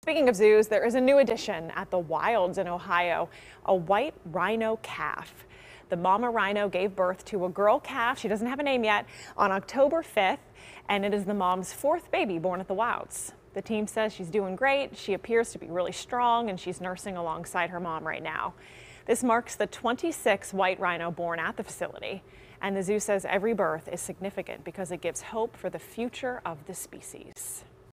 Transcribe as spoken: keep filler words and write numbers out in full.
Speaking of zoos, there is a new addition at the Wilds in Ohio, a white rhino calf. The mama rhino gave birth to a girl calf, she doesn't have a name yet, on October fifth, and it is the mom's fourth baby born at the Wilds. The team says she's doing great, she appears to be really strong, and she's nursing alongside her mom right now. This marks the twenty-sixth white rhino born at the facility, and the zoo says every birth is significant because it gives hope for the future of the species.